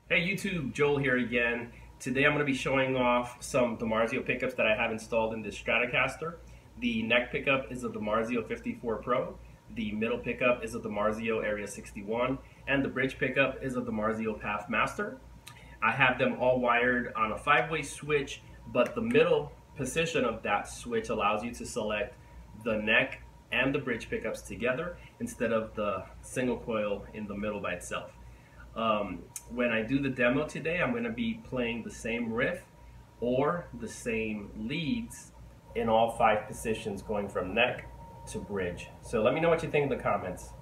Hey YouTube, Joel here again. Today I'm going to be showing off some DiMarzio pickups that I have installed in this Stratocaster. The neck pickup is a DiMarzio 54 Pro, the middle pickup is a DiMarzio Area 61, and the bridge pickup is a DiMarzio Pathmaster. I have them all wired on a 5-way switch, but the middle position of that switch allows you to select the neck and the bridge pickups together instead of the single coil in the middle by itself. When I do the demo today, I'm going to be playing the same riff or the same leads in all 5 positions going from neck to bridge. So let me know what you think in the comments.